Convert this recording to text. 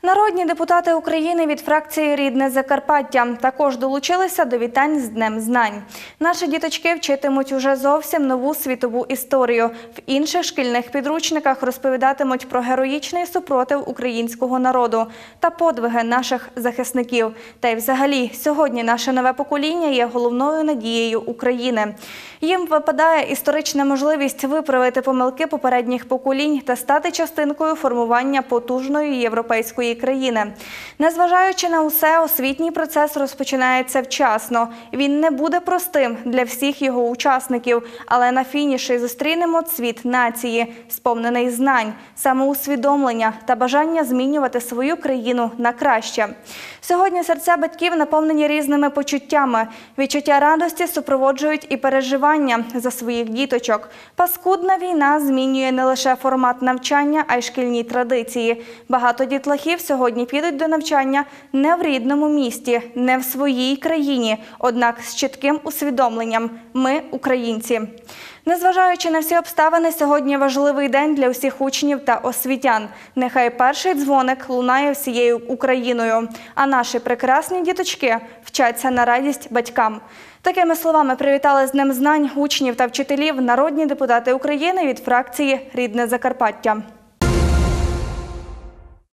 Народні депутати України від фракції «Рідне Закарпаття» також долучилися до вітань з Днем знань. Наші діточки вчитимуть уже зовсім нову світову історію. В інших шкільних підручниках розповідатимуть про героїчний супротив українського народу та подвиги наших захисників. Та й взагалі, сьогодні наше нове покоління є головною надією України. Їм випадає історична можливість виправити помилки попередніх поколінь та стати частинкою формування потужної європейської країни. Незважаючи на усе, освітній процес розпочинається вчасно. Він не буде простим для всіх його учасників, але на фініші зустрінемо цвіт нації, сповнений знань, самоусвідомлення та бажання змінювати свою країну на краще. Сьогодні серця батьків наповнені різними почуттями. Відчуття радості супроводжують і переживання за своїх діточок. Паскудна війна змінює не лише формат навчання, а й шкільні традиції. Багато дітлахів сьогодні підуть до навчання не в рідному місті, не в своїй країні, однак з чітким усвідомленням – ми – українці. Незважаючи на всі обставини, сьогодні важливий день для усіх учнів та освітян. Нехай перший дзвоник лунає всією Україною, а наші прекрасні діточки вчаться на радість батькам. Такими словами привітали з Днем знань учнів та вчителів народні депутати України від фракції «Рідне Закарпаття».